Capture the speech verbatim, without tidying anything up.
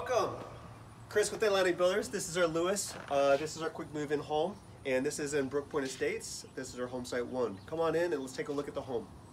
Welcome, Chris with Atlantic Builders. This is our Lewis. Uh, this is our quick move-in home, and this is in Brooke Point Estates. This is our home site one. Come on in and let's take a look at the home.